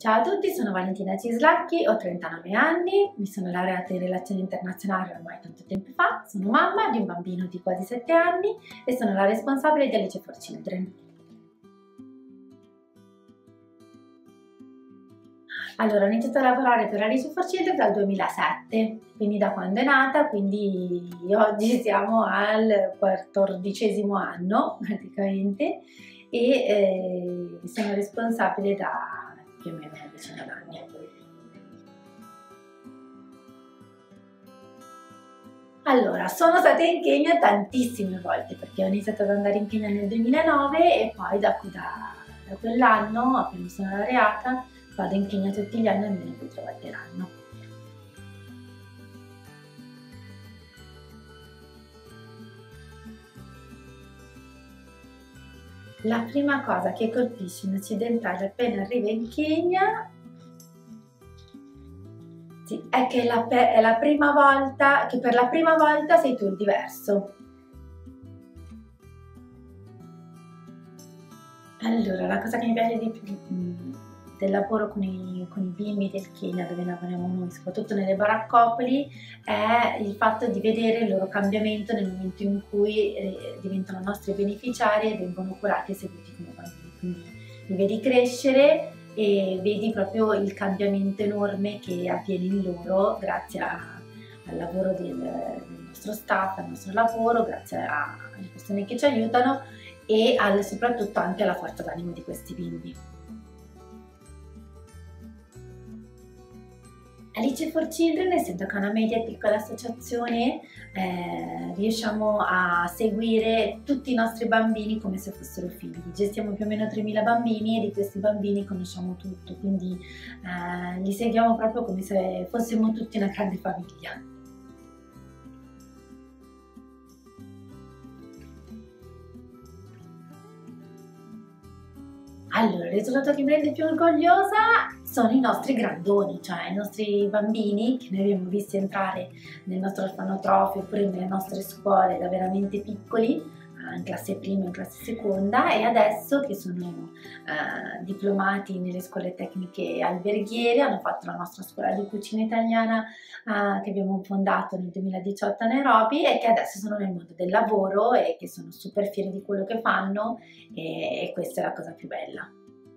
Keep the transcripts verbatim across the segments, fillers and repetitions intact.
Ciao a tutti, sono Valentina Cislacchi, ho trentanove anni, mi sono laureata in relazioni internazionali ormai tanto tempo fa, sono mamma di un bambino di quasi sette anni e sono la responsabile di Alice for Children. Allora, ho iniziato a lavorare per Alice for Children dal duemilasette, quindi da quando è nata, quindi oggi siamo al quattordicesimo anno praticamente e eh, sono responsabile da più o meno una decina d'anni. Allora, sono stata in Kenya tantissime volte perché ho iniziato ad andare in Kenya nel duemilanove e poi da, da, da quell'anno, appena mi sono laureata, vado in Kenya tutti gli anni almeno due o tre volte l'anno. La prima cosa che colpisce un occidentale appena arriva in Kenya sì, è che la, è la prima volta che per la prima volta sei tu il diverso. Allora, la cosa che mi piace di più del lavoro con i, con i bimbi del Kenya, dove lavoriamo noi, soprattutto nelle baraccopoli, è il fatto di vedere il loro cambiamento nel momento in cui eh, diventano nostri beneficiari e vengono curati e seguiti come bambini. Quindi li vedi crescere e vedi proprio il cambiamento enorme che avviene in loro grazie a, al lavoro del, del nostro staff, al nostro lavoro, grazie a, alle persone che ci aiutano e al, soprattutto anche alla forza d'animo di questi bimbi. Alice for Children, essendo che è una media e piccola associazione, eh, riusciamo a seguire tutti i nostri bambini come se fossero figli. Gestiamo più o meno tremila bambini e di questi bambini conosciamo tutto, quindi eh, li seguiamo proprio come se fossimo tutti una grande famiglia. Allora, il risultato che mi rende più orgogliosa sono i nostri grandoni, cioè i nostri bambini che noi abbiamo visti entrare nel nostro orfanotrofio oppure nelle nostre scuole da veramente piccoli, in classe prima e in classe seconda, e adesso che sono eh, diplomati nelle scuole tecniche alberghiere, hanno fatto la nostra scuola di cucina italiana eh, che abbiamo fondato nel duemiladiciotto a Nairobi e che adesso sono nel mondo del lavoro e che sono super fieri di quello che fanno e, e questa è la cosa più bella.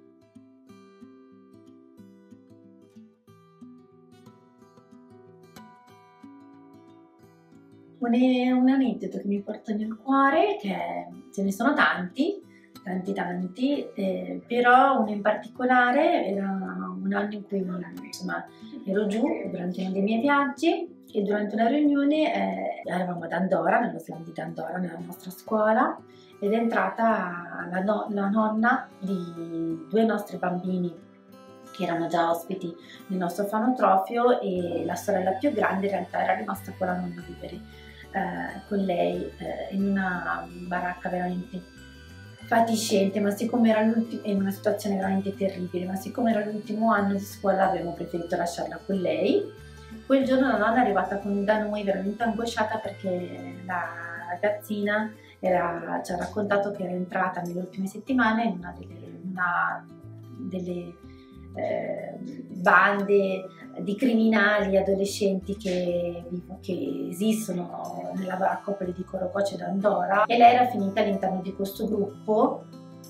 Un, un aneddoto che mi porta nel cuore, che ce ne sono tanti, tanti tanti, eh, però uno in particolare era un anno in cui insomma, ero giù durante uno dei miei viaggi e durante una riunione eh, eravamo ad Andorra, nello slam di Andorra, nella nostra scuola, ed è entrata la, no, la nonna di due nostri bambini che erano già ospiti nel nostro orfanotrofio e la sorella più grande in realtà era rimasta con la nonna a vivere eh, con lei eh, in una baracca veramente fatiscente, ma siccome era l'ultimo, in una situazione veramente terribile, ma siccome era l'ultimo anno di scuola abbiamo preferito lasciarla con lei. Quel giorno la nonna è arrivata con, da noi veramente angosciata perché la ragazzina era, ci ha raccontato che era entrata nelle ultime settimane in una delle, una delle eh, bande di criminali adolescenti che, che esistono nella baraccopoli di Corococe d'Andorra e lei era finita all'interno di questo gruppo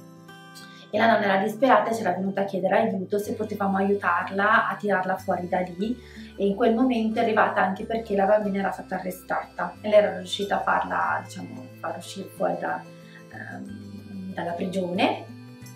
e la nonna era disperata e ci era venuta a chiedere aiuto se potevamo aiutarla a tirarla fuori da lì e in quel momento è arrivata anche perché la bambina era stata arrestata e lei era riuscita a farla, diciamo, far uscire fuori da, um, dalla prigione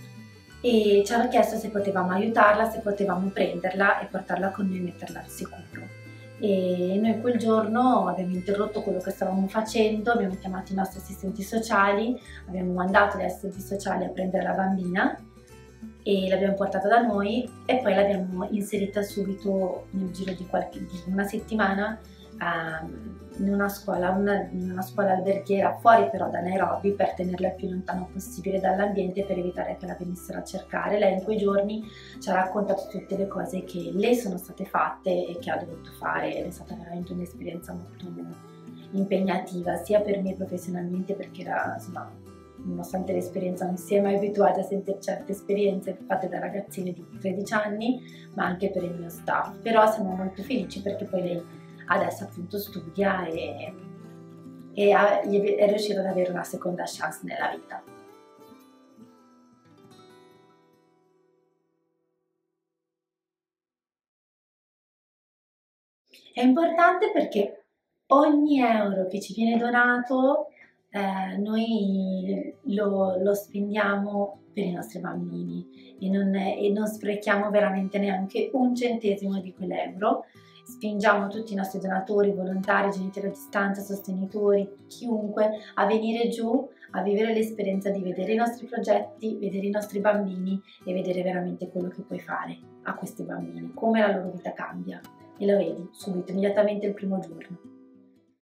e ci hanno chiesto se potevamo aiutarla, se potevamo prenderla e portarla con noi e metterla al sicuro. E noi quel giorno abbiamo interrotto quello che stavamo facendo, abbiamo chiamato i nostri assistenti sociali, abbiamo mandato gli assistenti sociali a prendere la bambina e l'abbiamo portata da noi e poi l'abbiamo inserita subito nel giro di, qualche, di una settimana um, in una scuola, una, in una scuola alberghiera fuori però da Nairobi per tenerla il più lontano possibile dall'ambiente per evitare che la venissero a cercare. Lei in quei giorni ci ha raccontato tutte le cose che le sono state fatte e che ha dovuto fare ed è stata veramente un'esperienza molto impegnativa sia per me professionalmente perché era insomma nonostante l'esperienza non si è mai abituata a sentire certe esperienze fatte da ragazzine di tredici anni, ma anche per il mio staff. Però siamo molto felici perché poi lei adesso appunto studia e, e è riuscita ad avere una seconda chance nella vita. È importante perché ogni euro che ci viene donato eh, noi lo, lo spendiamo per i nostri bambini e non, e non sprechiamo veramente neanche un centesimo di quell'euro. Spingiamo tutti i nostri donatori, volontari, genitori a distanza, sostenitori, chiunque a venire giù a vivere l'esperienza di vedere i nostri progetti, vedere i nostri bambini e vedere veramente quello che puoi fare a questi bambini, come la loro vita cambia. E lo vedi subito, immediatamente il primo giorno.